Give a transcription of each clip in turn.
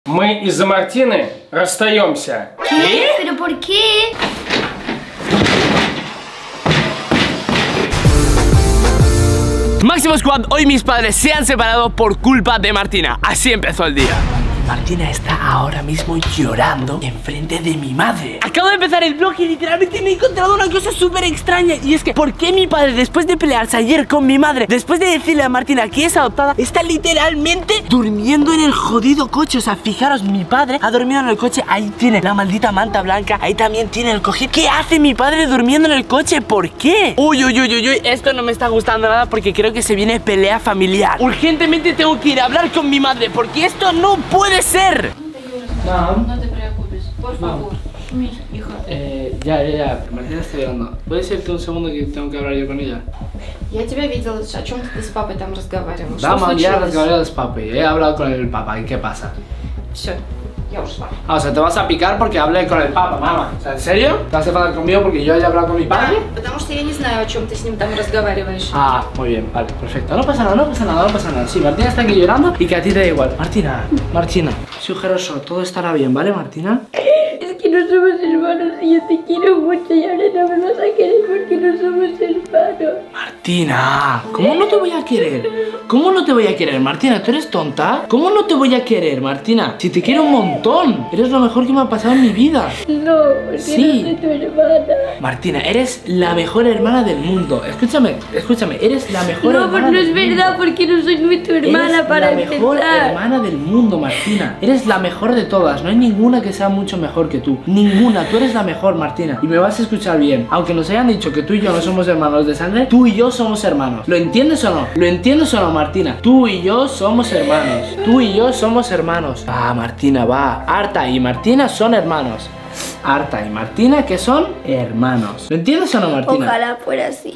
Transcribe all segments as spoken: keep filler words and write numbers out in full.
Мы из-за Мартины расстаемся. ¿Qué? ¿Pero por qué? Máximo Squad, hoy mis padres se han separado por culpa de Martina. Así empezó el día. Martina está ahora mismo llorando enfrente de mi madre. Acabo de empezar el vlog y literalmente me he encontrado una cosa súper extraña. Y es que, ¿por qué mi padre, después de pelearse ayer con mi madre, después de decirle a Martina que es adoptada, está literalmente durmiendo en el jodido coche? O sea, fijaros, mi padre ha dormido en el coche. Ahí tiene la maldita manta blanca. Ahí también tiene el cojín. ¿Qué hace mi padre durmiendo en el coche? ¿Por qué? Uy, uy, uy, uy, uy. Esto no me está gustando nada porque creo que se viene pelea familiar. Urgentemente tengo que ir a hablar con mi madre porque esto no puede ser. No. No te preocupes, por favor. Миш, hijo. Eh, ya, ya, ya. Martina está llorando. ¿Puedes irte un segundo que tengo que hablar yo con ella? Я тебя видела, о чем ты с папой там разговаривал? Да, Что мам, я случилось? разговаривал с папой. He hablado con el papá. ¿Y qué pasa? Все, я ушла. Ah, o sea, te vas a picar porque hablé con el papá, mamá. O sea, ¿en serio? ¿Te vas a enfadar conmigo porque yo haya hablado con mi padre? Да, потому что я не знаю, о чем ты с ним там разговариваешь. Ah, muy bien, vale, perfecto. No pasa nada, no pasa nada, no pasa nada. Sí, Martina está aquí llorando y que a ti te da igual. Martina, Martina, sugeroso, todo estará bien, ¿vale, Martina? Es que no somos hermanos y yo te quiero mucho y ahora no me vas a querer porque no somos hermanos. Martina, ¿cómo no te voy a querer? ¿Cómo no te voy a querer, Martina? ¿Tú eres tonta? ¿Cómo no te voy a querer, Martina? Si te quiero un montón. Eres lo mejor que me ha pasado en mi vida. No, porque Sí. no soy tu hermana. Martina, eres la mejor hermana del mundo. Escúchame, escúchame, eres la mejor No, hermana porque no del es mundo. verdad, porque no soy ni tu hermana Eres para la mejor empezar. hermana del mundo, Martina. Eres la mejor de todas. No hay ninguna que sea mucho mejor que tú. Ninguna. Tú eres la mejor, Martina. Y me vas a escuchar bien. Aunque nos hayan dicho que tú y yo no somos hermanos de sangre, tú y yo somos hermanos. ¿Lo entiendes o no? ¿Lo entiendes o no, Martina? Tú y yo somos hermanos. Tú y yo somos hermanos. Ah, Martina, va. Arta y Martina son hermanos. Arta y Martina que son hermanos. ¿Lo entiendes o no, Martina? Ojalá fuera así.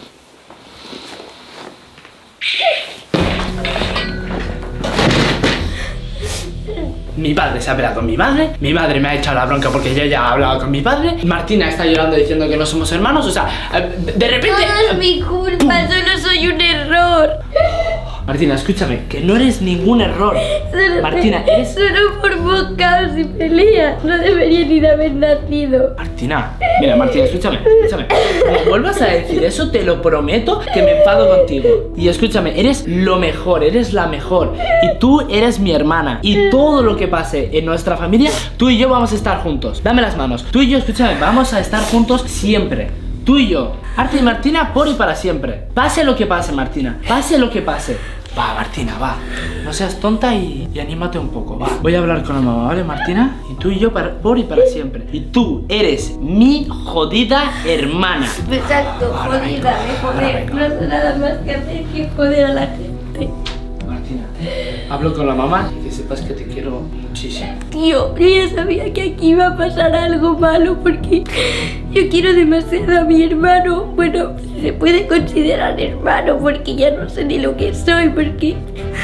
Mi padre se ha peleado con mi madre. Mi madre me ha echado la bronca porque yo ya he hablado con mi padre. Martina está llorando diciendo que no somos hermanos. O sea, de repente... No es mi culpa, solo soy un error. Martina, escúchame, que no eres ningún error. Solo Martina, me- eres... Solo formó caos y peleas. No debería ni de haber nacido. Martina, mira, Martina, escúchame, escúchame. Como vuelvas a decir eso, te lo prometo que me enfado contigo. Y escúchame, eres lo mejor, eres la mejor. Y tú eres mi hermana. Y todo lo que pase en nuestra familia, tú y yo vamos a estar juntos. Dame las manos. Tú y yo, escúchame, vamos a estar juntos siempre. Tú y yo, Arta y Martina, por y para siempre. Pase lo que pase, Martina, pase lo que pase. Va, Martina, va. No seas tonta y, y anímate un poco, va. Voy a hablar con la mamá, ¿vale, Martina? Y tú y yo para, por y para siempre. Y tú eres mi jodida hermana. Exacto, Ahora jodida, vengo, me ahora joder. vengo. No hace nada más que hacer que joder a la gente. Martina, hablo con la mamá y que sepas que te quiero muchísimo. Tío, yo ya sabía que aquí iba a pasar algo malo porque yo quiero demasiado a mi hermano. Bueno, se puede considerar hermano porque ya no sé ni lo que soy porque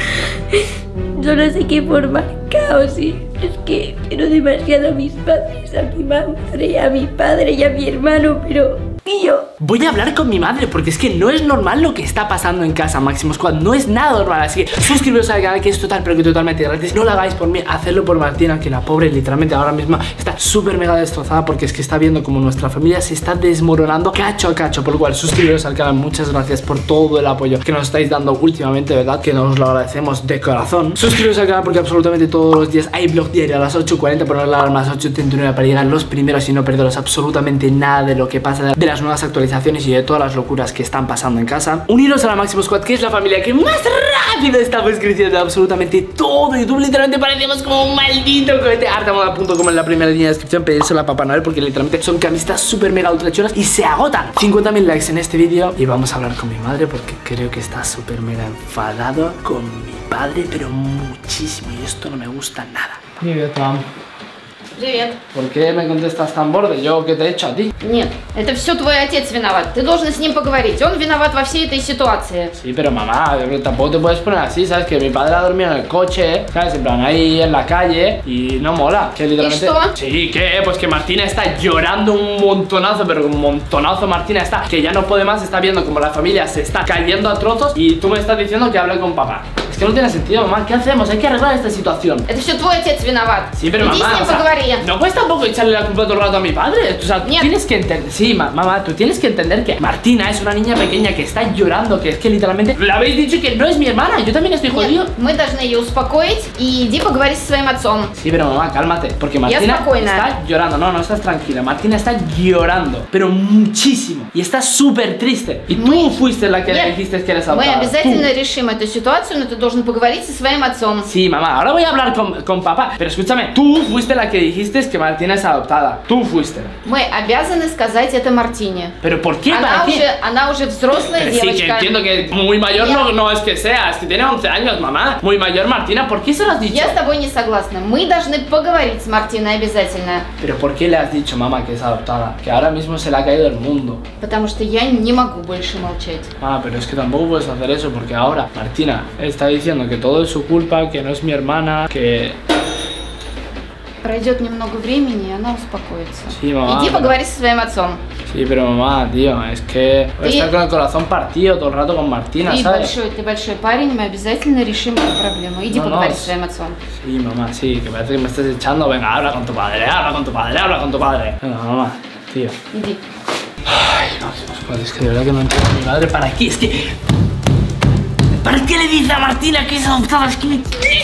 yo no sé qué formar caos y es que quiero demasiado a mis padres, a mi madre, a mi padre y a mi hermano, pero... Tío, Voy a hablar con mi madre porque es que no es normal lo que está pasando en casa, Máximo Squad. No es nada normal, así que suscribiros al canal que es total pero que totalmente gratis. No lo hagáis por mí, hacedlo por Martina, que la pobre literalmente ahora mismo está súper mega destrozada porque es que está viendo como nuestra familia se está desmoronando cacho a cacho. Por lo cual suscribiros al canal, muchas gracias por todo el apoyo que nos estáis dando últimamente, verdad que nos lo agradecemos de corazón. Suscribiros al canal porque absolutamente todos los días hay vlog diario a las ocho cuarenta, poner la alarma a las ocho treinta y nueve para llegar los primeros y no perderos absolutamente nada de lo que pasa, de las nuevas actualizaciones y de todas las locuras que están pasando en casa. Uniros a la Máximo Squad, que es la familia que más rápido estamos creciendo absolutamente todo. YouTube literalmente parecemos como un maldito cohete. Artamoda punto com en la primera línea de descripción, pedírselo a Papá Noel porque literalmente son camisetas súper mega ultra chulas y se agotan. cincuenta mil likes en este vídeo y vamos a hablar con mi madre porque creo que está súper mega enfadado con mi padre, pero muchísimo, y esto no me gusta nada. Привет, мам. Привет. ¿Por qué me contestas tan borde? ¿Yo qué te he hecho a ti? Нет, это все твой отец виноват. Ты должен с ним поговорить. Он виноват во всей этой ситуации. Sí, pero mamá, tampoco te puedes poner así, ¿sabes? Que mi padre ha dormido en el coche, ¿sabes? En plan, ahí en la calle y no mola. Que literalmente... ¿Y esto? Sí, ¿qué? Pues que Martina está llorando un montonazo, pero un montonazo Martina está, que ya no puede más, está viendo como la familia se está cayendo a trozos y tú me estás diciendo que hable con papá. Es que no tiene sentido, mamá. ¿Qué hacemos? Hay que arreglar esta situación. Это все твой отец виноват. Sí, pero Иди mamá, с ним o sea, поговори. no puedes tampoco echarle la culpa todo el rato a mi padre. O sea, tú Нет. tienes que entender. Sí, ma- mamá, tú tienes que entender que Martina es una niña pequeña que está llorando, que es que literalmente le habéis dicho que no es mi hermana. Yo también estoy jodido. Нет, мы должны ее успокоить и иди поговори со своим отцом. Sí, pero mamá, cálmate, porque Martina спокойна. está llorando. No, no estás tranquila. Martina está llorando, pero muchísimo. Y está súper triste. Y tú fuiste la que le Нет, dijiste que eres мы adoptada. обязательно Tú. решим эту ситуацию, но ты должен поговорить со своим отцом. Sí, mamá, ahora voy a hablar con, con papá. Pero escúchame, tú fuiste la que dijiste que Martina es adoptada. Tú fuiste. Мы обязаны сказать это Мартине. ¿Pero por qué? Она ¿Para qué? уже, она уже взрослая Pero sí, que девочка. entiendo que muy mayor no, no es que sea, es que tiene once años, mamá. Muy mayor, Martina, ¿por qué se lo has dicho? Я с тобой не согласна. Мы должны поговорить с Мартиной обязательно. Pero ¿por qué le has dicho, mamá, que es adoptada? Que ahora mismo se le ha caído el mundo. Потому что я не могу больше молчать. Ah, pero es que tampoco puedes hacer eso porque ahora Martina está diciendo que todo es su culpa, que no es mi hermana, que... Пройдет немного времени, и она успокоится. Sí, mamá, Иди pero- поговори со своим отцом. Sí, pero mamá, tío, es que voy a Sí. estar con el corazón partido todo el rato con Martina, Ты ¿sabes? большой, ты большой парень, мы обязательно решим эту проблему. Иди No, no, поговори es- со своим отцом. Sí, mamá, sí, que parece que me estás echando. Venga, habla con tu padre, habla con tu padre, habla con tu padre. Venga, mamá, tío. Иди. Ay, no, Dios, es que de verdad que no entiendo a mi madre para qué, es que... ¿Para qué le dice a Martina que es adoptada? Es que me...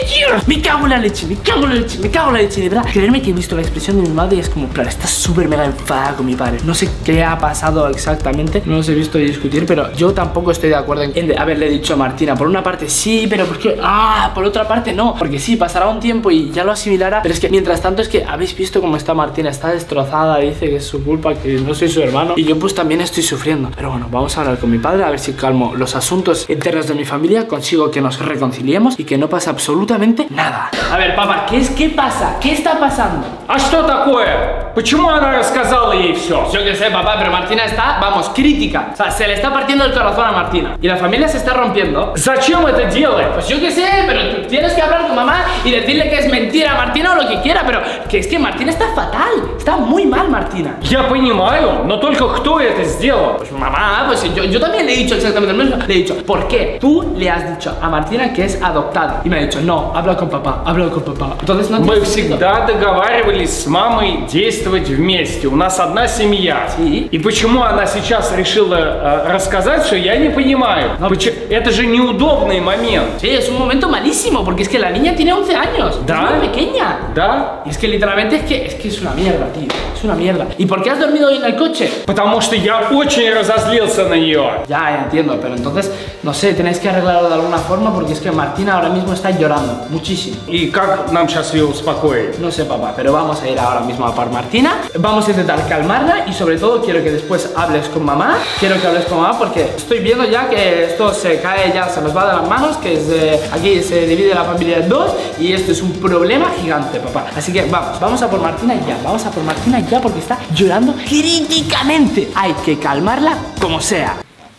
me cago en la leche, me cago en la leche, me cago en la leche, de verdad. Creerme que he visto la expresión de mi madre y es como, plan, está súper mega enfadada con mi padre. No sé qué ha pasado exactamente, no los he visto discutir, pero yo tampoco estoy de acuerdo en, en haberle dicho a Martina. Por una parte sí, pero porque... Ah, por otra parte no. Porque sí, pasará un tiempo y ya lo asimilará. Pero es que mientras tanto es que habéis visto cómo está Martina, está destrozada, dice que es su culpa, que no soy su hermano. Y yo pues también estoy sufriendo. Pero bueno, vamos a hablar con mi padre a ver si calmo los asuntos internos de mi familia, consigo que nos reconciliemos y que no pasa absolutamente nada. A ver, papá, ¿qué es? ¿Qué pasa? ¿Qué está pasando? А что такое? Почему она рассказала ей все? Yo que sé, papá, pero Martina está, vamos, crítica. O sea, se le está partiendo el corazón a Martina. Y la familia se está rompiendo. Зачем это делать? Pues yo que sé, pero tú tienes que hablar con mamá y decirle que es mentira a Martina o lo que quiera. Pero que es que Martina está fatal. Está muy mal, Martina. Я понимаю, но только кто это сделал? Pues mamá, pues yo, yo también le he dicho exactamente lo mismo. Le he dicho, ¿por qué? Tú le has dicho a Martina que es adoptada. Y me ha dicho, no, habla con papá, habla con papá. Entonces no Мы tiene sentido. всегда договаривались с мамой действовать вместе. У нас одна семья. Sí. И почему она сейчас решила э, рассказать, что я не понимаю. No. Почему- Это же неудобный момент. Sí, es un momento malísimo porque es que la niña tiene once años. Da. Es muy pequeña. Да? Y es que literalmente es que, es que es una mierda, tío. Es una mierda. ¿Y por qué has dormido hoy en el coche? Потому что я очень разозлился на нее. Ya, entiendo, pero entonces, no sé, tenéis que arreglarlo de alguna forma porque es que Martina ahora mismo está llorando muchísimo. И как нам сейчас ее успокоить? No sé, papá, pero vamos a ir ahora mismo a por Martina. Vamos a intentar calmarla y sobre todo quiero que después hables con mamá. Quiero que hables con mamá porque estoy viendo ya que esto se cae ya, se nos va de las manos, que es, eh, aquí se divide la familia en dos y esto es un problema gigante, papá. Así que vamos, vamos a por Martina ya, vamos a por Martina ya porque está llorando críticamente. Hay que calmarla como sea.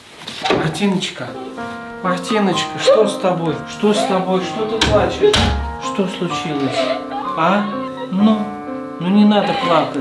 Мартиночка, Мартиночка, что с тобой? Что с тобой? Что ты плачешь? Что случилось? А? Ну, ну не надо плакать.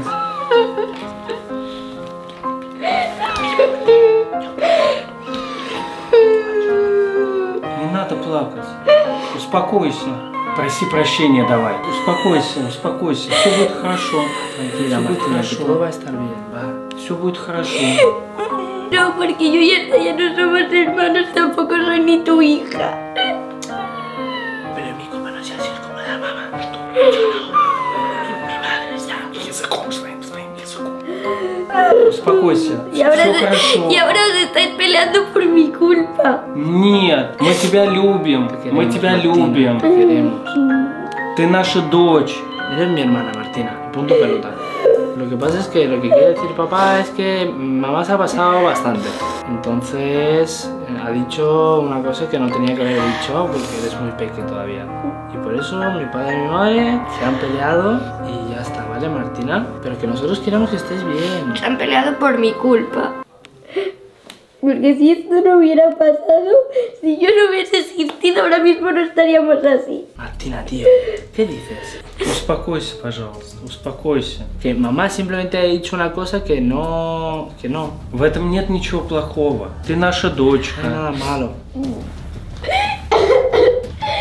Не надо плакать. Успокойся. Проси прощения давай. Успокойся, успокойся. Все будет хорошо. Tranquila, Все будет Martina, que todo хорошо. va a estar bien, va. Все будет хорошо. No, porque yo y esta ya no somos hermanos, tampoco soy ni tu hija. Pero mi culpa no sea así, es como la mamá. Tú, yo no. Mi madre está. Языком своим, своим языком. Успокойся. Y ahora, Все se- хорошо. y ahora os estáis peleando por mi culpa. Нет, мы тебя любим. Te Мы queremos, тебя Martina, любим. Te queremos. Ты наша дочь. Eres mi hermana, Martina. Punto pelota. Lo que pasa es que lo que quiere decir papá es que mamá se ha pasado bastante. Entonces eh, ha dicho una cosa que no tenía que haber dicho porque eres muy pequeño todavía. Y por eso mi padre y mi madre se han peleado y ya está, ¿vale, Martina? Pero que nosotros queremos que estés bien. Se han peleado por mi culpa. Porque si esto no hubiera pasado, si yo no hubiese existido, ahora mismo no estaríamos así. Martina, tío, ¿qué dices? Успокойся, пожалуйста. Успокойся. Que mamá simplemente ha dicho una cosa que no... que no. В этом нет ничего плохого. Ты наша No hay дочка. nada malo.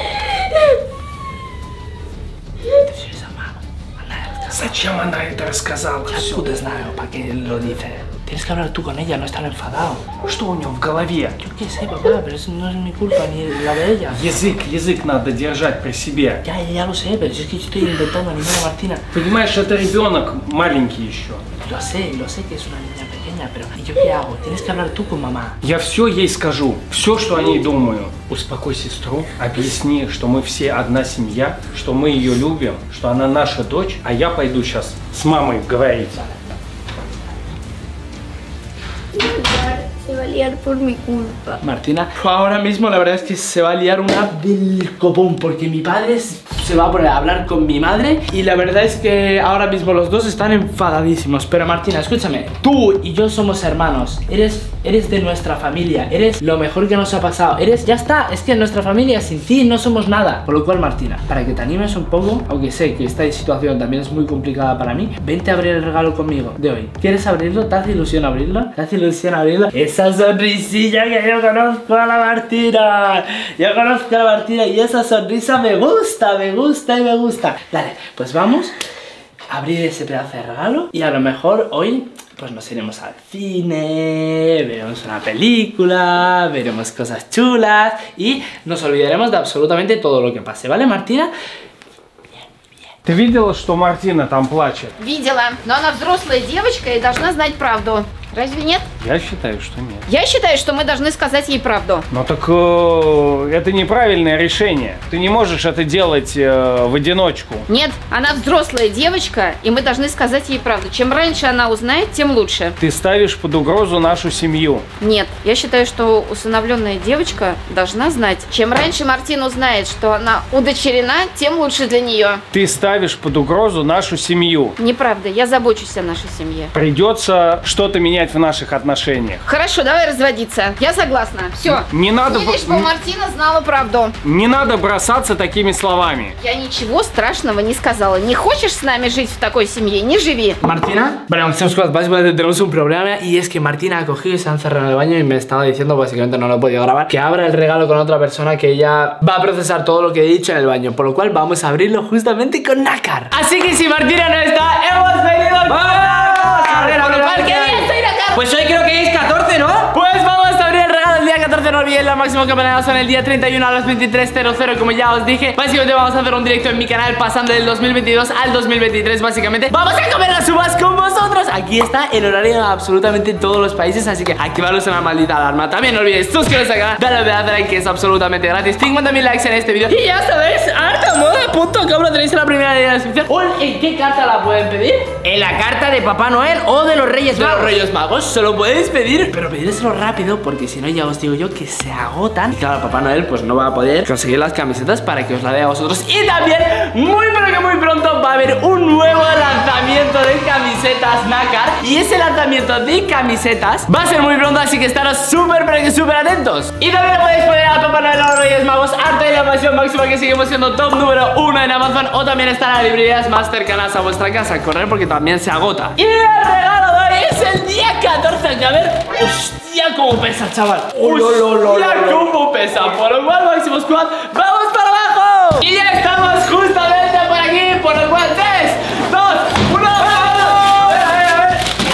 Зачем она это рассказала? Ya tú te sabes para qué lo dice. Tienes que hablar tú con ella, no estar enfadado. Что у нее в голове? Yo qué sé, papá, pero eso no es mi culpa ni la de ella. Язык, язык надо держать при себе. Ya, ya, ya lo sé, pero si es que yo estoy intentando animar a Martina. Понимаешь, это ребенок маленький еще. Lo sé, lo sé que es una niña pequeña, pero ¿y yo qué hago? Tienes que hablar tú con mamá. Я все ей скажу, все, что о ней думаю. Успокой сестру, объясни, что мы все одна семья, что мы ее любим, что она наша дочь, а я пойду сейчас с мамой говорить. Se va a liar por mi culpa. Martina, ahora mismo la verdad es que se va a liar una del copón porque mi padre se va a poner a hablar con mi madre y la verdad es que ahora mismo los dos están enfadadísimos. Pero Martina, escúchame, tú y yo somos hermanos, eres, eres de nuestra familia, eres lo mejor que nos ha pasado, eres, ya está, es que nuestra familia sin ti no somos nada. Por lo cual, Martina, para que te animes un poco, aunque sé que esta situación también es muy complicada para mí, vente a abrir el regalo conmigo de hoy. ¿Quieres abrirlo? ¿Te hace ilusión abrirlo? ¿Te hace ilusión abrirlo? Esa sonrisilla que yo conozco a la Martina. Yo conozco a la Martina y esa sonrisa me gusta, me gusta y me gusta. Dale, pues vamos a abrir ese pedazo de regalo y a lo mejor hoy pues nos iremos al cine, veremos una película, veremos cosas chulas y nos olvidaremos de absolutamente todo lo que pase, ¿vale, Martina? Ты видела, что Мартина там плачет? Видела, но она взрослая девочка и должна знать правду. Разве нет? Я считаю, что нет. Я считаю, что мы должны сказать ей правду. Но так э, это неправильное решение. Ты не можешь это делать э, в одиночку. Нет, она взрослая девочка, и мы должны сказать ей правду. Чем раньше она узнает, тем лучше. Ты ставишь под угрозу нашу семью. Нет, я считаю, что усыновленная девочка должна знать. Чем раньше Мартина узнает, что она удочерена, тем лучше для нее. Ты ставишь под угрозу нашу семью. Неправда, я забочусь о нашей семье. Придется что-то менять в наших отношениях. Хорошо, давай разводиться. Я согласна. Все. Не надо, Лишь бы Мартина знала правду. Не надо бросаться такими словами. Я ничего страшного не сказала. Не хочешь с нами жить в такой семье? Не живи. Martina, bueno, básicamente tenemos un problema y es que Martina ha cogido y se ha encerrado en el baño y me estaba diciendo, básicamente no lo he podido grabar, que abra el regalo con otra persona que ella va a procesar todo lo que he dicho en el baño, por lo cual vamos a abrirlo justamente con Nácar. Así que si Martina no está, hemos venido al... ¡Vamos! A ver, a ver, a ver, ¿qué día estoy Nácar? Pues hoy creo que es catorce, ¿no? Pues vamos a abrir el regalo el día catorce, no olvidéis la máxima campanada son el día treinta y uno a las veintitrés cero cero, como ya os dije. Básicamente vamos a hacer un directo en mi canal pasando del dos mil veintidós al dos mil veintitrés, básicamente. Vamos a comer las uvas con vosotros. Aquí está el horario de absolutamente todos los países, así que activaros una maldita alarma. También no olvidéis suscribiros al canal, darle a like que es absolutamente gratis, cincuenta mil likes en este vídeo. Y ya sabéis, hartamoda punto com lo tenéis en la primera de la descripción. ¿O en qué carta la pueden pedir? En la carta de Papá Noel o de los Reyes De Magos. los Reyes Magos, se lo podéis pedir, pero pedírselo rápido porque si no ya os digo yo que se agotan. Y claro, Papá Noel pues no va a poder conseguir las camisetas para que os la dé a vosotros. Y también, muy pero que muy pronto va a haber un nuevo lanzamiento de camisetas Nácar. Y ese lanzamiento de camisetas va a ser muy pronto, así que estaros súper pero que súper atentos. Y también podéis poner a Papá Noel o los Reyes Magos Arte de la Pasión Máxima, que seguimos siendo top número uno en Amazon. O también está en las librerías más cercanas a vuestra casa. Correr porque también se agota. Y el regalo de hoy es el día catorce, que a ver, hostia, cómo pesa, chaval. Hostia, cómo pesa. Por lo cual, Máximo Squad, ¡vamos para abajo! Y ya estamos justamente por aquí, por lo cual, tres, dos, uno, ¡vamos! A ver, a ver, a ver.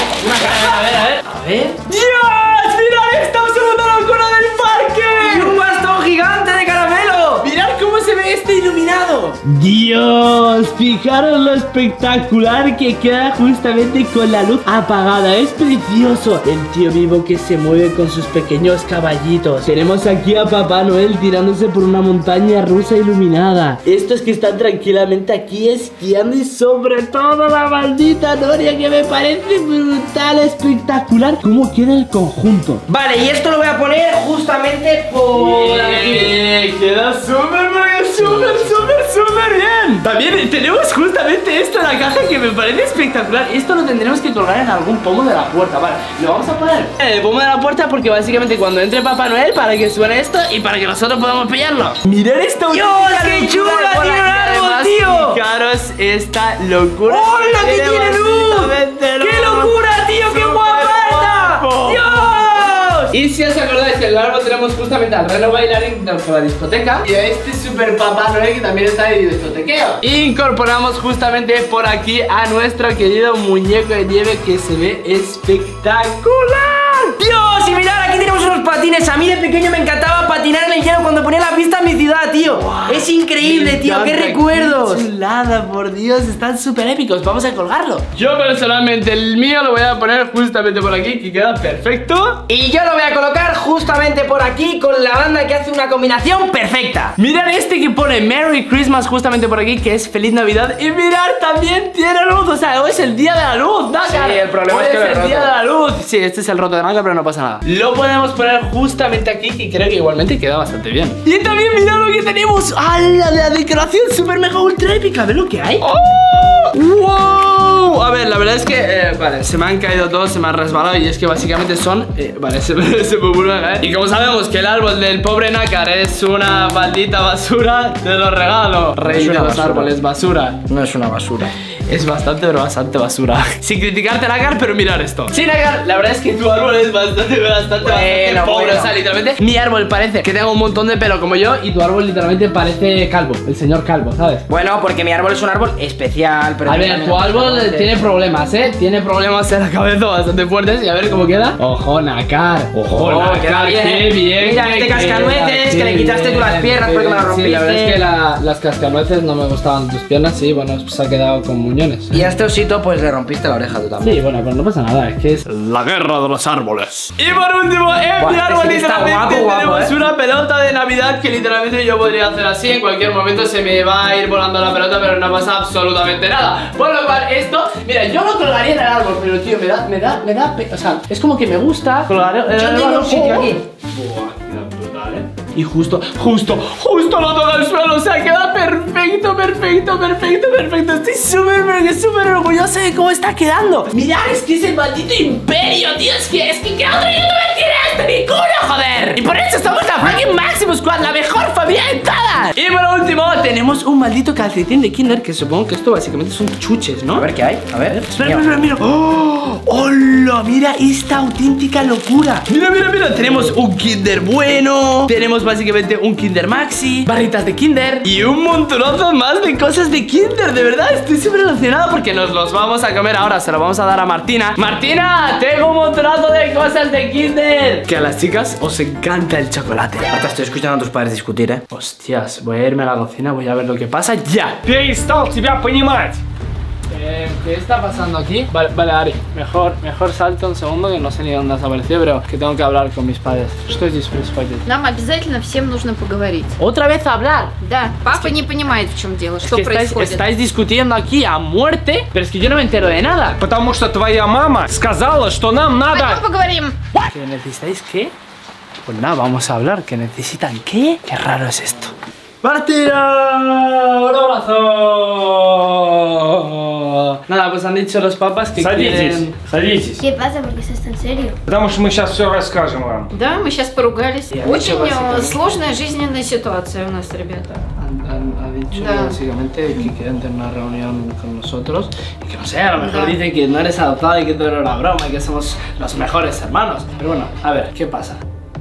A ver, a ver, a ver. ¡Dios! ¡Mirad esta absoluta locura del parque! ¡Y un bastón gigante de caramelo! ¡Mirad cómo se ve este iluminado! Dios, fijaros lo espectacular que queda justamente con la luz apagada. Es precioso. El tío vivo que se mueve con sus pequeños caballitos. Tenemos aquí a Papá Noel tirándose por una montaña rusa iluminada. Estos que están tranquilamente aquí esquiando y sobre todo la maldita Noria, que me parece brutal, espectacular. ¿Cómo queda el conjunto? Vale, y esto lo voy a poner justamente por aquí. Bien, queda súper, pero súper, súper, súper bien. También tenemos justamente esto en la caja que me parece espectacular. Esto lo tendremos que colgar en algún pomo de la puerta. Vale, lo vamos a poner en el pomo de la puerta porque básicamente cuando entre Papá Noel, para que suene esto y para que nosotros podamos pillarlo. Mirad esto. ¡Dios, qué chula! ¡Tiene un árbol, tío! Fijaros esta locura. ¡Hola, que tiene luz! ¡Qué locura, tío! ¡Qué guapa está! ¡Dios! Y si os acordáis, en el árbol tenemos justamente al reno bailarín de la discoteca y a este super papá Noel que también está de discotequeo. Incorporamos justamente por aquí a nuestro querido muñeco de nieve que se ve espectacular. ¡Dios! Y mirad, aquí tenemos unos patines. A mí de pequeño me encantaba patinar en el hielo cuando ponía la pista en mi ciudad, tío. Wow, es increíble, tío, qué recuerdos. Qué chulada, por Dios, están súper épicos. Vamos a colgarlo. Yo personalmente el mío lo voy a poner justamente por aquí, que queda perfecto. Y yo lo voy a colocar justamente por aquí con la banda que hace una combinación perfecta. Mirad este que pone Merry Christmas justamente por aquí, que es Feliz Navidad. Y mirad, también tiene luz. O sea, hoy es el día de la luz, Nácar. Sí, el problema hoy es que es el día de la luz. Sí, este es el roto de Nácar, pero no pasa nada. Lo podemos poner justamente aquí, que creo que igualmente queda bastante bien. Y también mirad lo que tenemos. ¡Ah, la, la decoración super mega ultra épica! ¿Ves lo que hay? ¡Oh! ¡Wow! A ver, la verdad es que, eh, vale, se me han caído todos, se me han resbalado. Y es que básicamente son, eh, vale, se me, se me vuelven a caer. Y como sabemos que el árbol del pobre Nácar es una maldita basura, te lo regalo. Rey de los árboles, basura. No es una basura. Es bastante, pero bastante basura. Sin criticarte, Nácar, pero mirar esto. Sí, Nácar, la verdad es que tu árbol es bastante, bastante, bueno, bastante pobre. bueno. O sea, literalmente, mi árbol parece que tenga un montón de pelo como yo. Y tu árbol literalmente parece calvo, el señor calvo, ¿sabes? Bueno, porque mi árbol es un árbol especial, pero... A ver, tu árbol tiene problemas, ¿eh? Tiene problemas en la cabeza bastante fuertes. Y a ver cómo queda. Ojo, Nácar. Ojo, Oh, Nácar, queda bien. qué bien. Mira, que este queda, cascanueces, que le qué quitaste tú las bien, piernas qué porque me las bien. rompiste. Sí, la verdad es que la- las cascanueces no me gustaban tus piernas. Sí, bueno, se ha quedado con muñones. Y a este osito pues le rompiste la oreja tú también. Sí, bueno, pero no pasa nada, es que es la guerra de los árboles. Y por último, en Buah, mi árbol este sí que está literalmente guapo, guapo, tenemos ¿eh? una pelota de Navidad que literalmente yo podría hacer así. En cualquier momento se me va a ir volando la pelota, pero no pasa absolutamente nada. Por lo cual, esto, mira, yo lo colgaría en el árbol, pero tío, me da, me da, me da, pe- o sea, es como que me gusta colgar en el Yo tengo árbol. un sitio aquí. Buah, queda brutal, ¿eh? Y justo, justo, justo lo toca el suelo. O sea, queda perfecto, perfecto, perfecto, perfecto. Estoy súper, pero súper orgulloso de cómo está quedando. Mirad, es que es el maldito imperio, tío. Es que, es que, ¿qué otro youtuber tiene esto? ¡Ninguno, joder! Y por eso somos la fucking Maximus Squad, la mejor familia de todas. Y por último, tenemos un maldito calcetín de Kinder, que supongo que esto básicamente son chuches, ¿no? A ver qué hay, a ver. Espera, espera, mira. ¡Oh! ¡Hola! Mira esta auténtica locura. Mira, mira, mira. Tenemos un Kinder bueno. Tenemos básicamente un Kinder Maxi, barritas de Kinder y un montonazo más de cosas de Kinder. De verdad, estoy súper emocionado porque nos los vamos a comer ahora. Se lo vamos a dar a Martina. Martina, tengo un montonazo de cosas de Kinder. Que a las chicas os encanta el chocolate. Hasta estoy escuchando a tus padres discutir, ¿eh? Hostias, voy a irme a la cocina, voy a ver lo que pasa ya. Перестал тебя понимать. Eh, ¿Qué está pasando aquí? Vale, vale, Ari, mejor, mejor salto un segundo, que no sé ni dónde has aparecido, pero que tengo que hablar con mis padres. Что здесь происходит? Нам обязательно всем нужно поговорить. ¿Otra vez hablar? Да, папа не понимает, в чем дело, Es что que estáis, происходит. estáis discutiendo aquí a muerte, pero es que yo no me entero de nada. Потому что твоя мама сказала, что нам Пойдем надо... поговорим. ¿Que necesitáis qué? Pues nada, vamos a hablar. ¿Que necesitan qué? Qué raro es esto. ¡Martina! ¡Un abrazo! Nada, pues han dicho los papas que Садитесь, quieren... садитесь. ¿Qué pasa? ¿Por qué estás tan serio? Потому что мы сейчас все расскажем вам. Да, мы сейчас поругались. Я Очень ничего э, себе. сложная жизненная ситуация у нас, ребята. Han, han- ha dicho Da. básicamente que quieren tener una reunión con nosotros y que no sé, a lo mejor Da. dicen que no eres adoptado y que todo era una broma y que somos los mejores hermanos. Pero bueno, a ver, ¿qué pasa?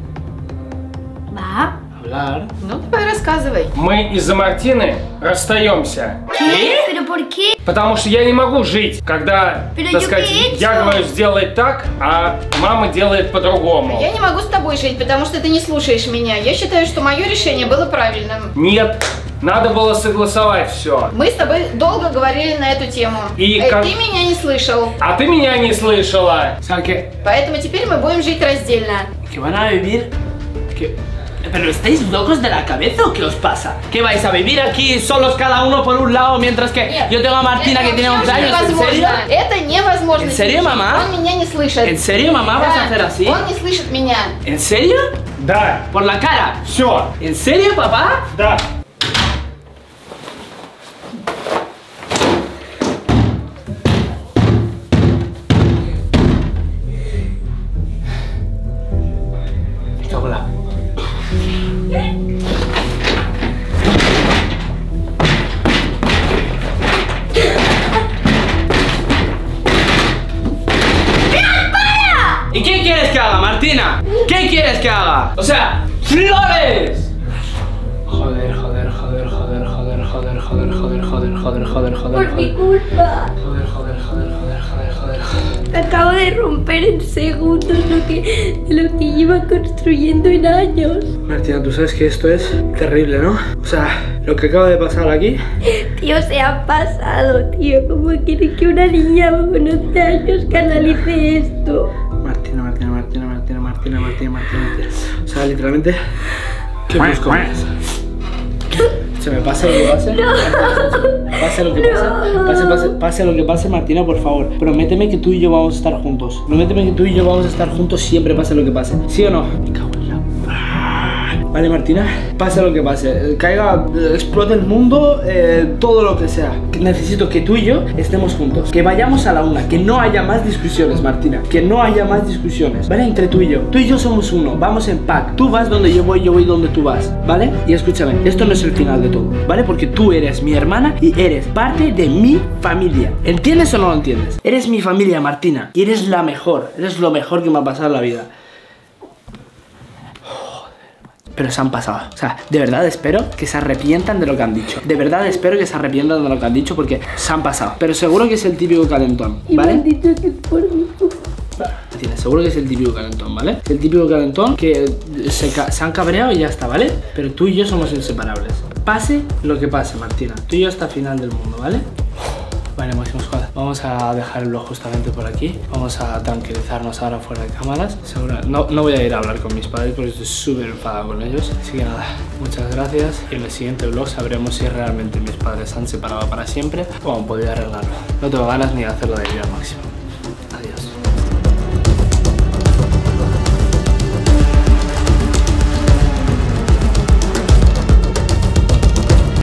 ¿Va? Hablar. Ну, давай рассказывай. Мы из-за Мартины расстаемся. ¿Qué? ¿Pero por qué? Потому что я не могу жить, когда, Pero так yo сказать, qué he я hecho? говорю сделай так, а мама делает по-другому. Я не могу с тобой жить, потому что ты не слушаешь меня. Я считаю, что мое решение было правильным. Нет, надо было согласовать все. Мы с тобой долго говорили на эту тему. И Э, как- Ты меня не слышал. А ты меня не слышала. O sea, que, Поэтому теперь мы будем жить раздельно. que van a vivir... Que... ¿Pero estáis locos de la cabeza o qué os pasa? ¿Que vais a vivir aquí solos cada uno por un lado mientras que Нет, yo tengo a Martina это que tiene вообще once años? ¿En невозможно. serio? Это невозможно. ¿En serio, Сергей. mamá? Он меня не слышит. ¿En serio, mamá, vas a hacer así? Он не слышит меня. ¿En serio? Да, ¿Por la cara? все, ¿En serio, papá? да. Hola. ¿Y qué quieres que haga, Martina? ¿Qué que haga? O sea, ¡frijoles! Joder, joder, joder, joder, joder, joder, joder, joder, joder, joder, joder, joder. Por mi culpa. Joder, joder, joder, joder, joder, joder, joder. Acabo de romper en segundos lo que, lo que lleva construyendo en años. Martina, tú sabes que esto es terrible, ¿no? O sea, lo que acaba de pasar aquí. Tío, se ha pasado, tío. ¿Cómo quiere que una niña con once años canalice esto? Martina, Martina, Martina, Martina, Martina, Martina, Martina, Martina. O sea, literalmente, ¿qué busco? Se me pase lo que pase. No. Pase lo que pase. Pase, pase, pase lo que pase, Martina, por favor. Prométeme que tú y yo vamos a estar juntos. Prométeme que tú y yo vamos a estar juntos siempre, pase lo que pase. ¿Sí o no? Me cago en la... Vale, Martina, pase lo que pase, caiga, explote el mundo, eh, todo lo que sea. Necesito que tú y yo estemos juntos, que vayamos a la una, que no haya más discusiones, Martina, que no haya más discusiones, ¿vale? Entre tú y yo. Tú y yo somos uno, vamos en pack. Tú vas donde yo voy, yo voy donde tú vas, ¿vale? Y escúchame, esto no es el final de todo, ¿vale? Porque tú eres mi hermana y eres parte de mi familia. ¿Entiendes o no lo entiendes? Eres mi familia, Martina, y eres la mejor, eres lo mejor que me ha pasado en la vida. Pero se han pasado. O sea, de verdad espero que se arrepientan de lo que han dicho. De verdad espero que se arrepientan de lo que han dicho porque se han pasado. Pero seguro que es el típico calentón, ¿vale? Y me han dicho que es por mi culpa. Seguro que es el típico calentón, ¿vale? El típico calentón que se, se han cabreado y ya está, ¿vale? Pero tú y yo somos inseparables. Pase lo que pase, Martina. Tú y yo hasta el final del mundo, ¿vale? Vale, Máximo Squad, vamos a dejar el vlog justamente por aquí. Vamos a tranquilizarnos ahora fuera de cámaras. Seguro, no, no voy a ir a hablar con mis padres porque estoy súper enfadado con ellos. Así que nada, muchas gracias. Y en el siguiente vlog sabremos si realmente mis padres se han separado para siempre o han podido arreglarlo. No tengo ganas ni de hacerlo de vida al máximo.